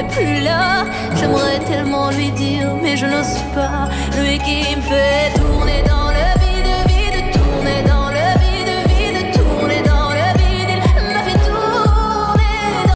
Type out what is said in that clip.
plus là. J'aimerais tellement lui dire, mais je n'ose pas. Lui qui me fait